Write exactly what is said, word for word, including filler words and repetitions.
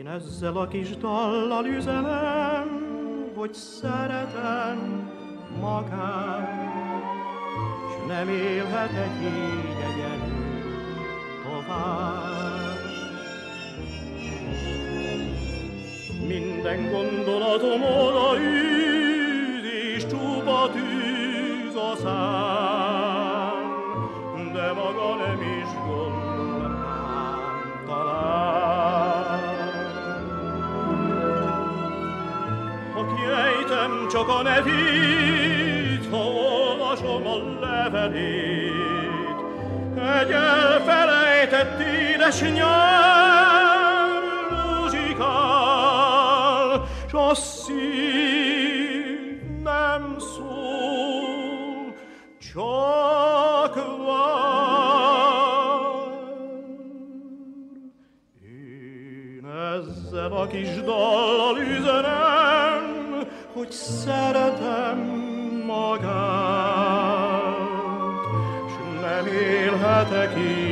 ezzel a kis dallal üzenem, hogy szeretem magát, s nem élhetek így egyenlő tovább. Minden gondolatom oda űz, és csupa tűz a szám, de maga nem is gondol rám talán. Ha kiejtem csak a nevét, ha olvasom a levelét, egy elfelejtett édes nyelv muzsikál, s a szív nem szól, csak vár. Én ezzel a kis dallal üzenem, hogy szeretem magát, s nem élhetek így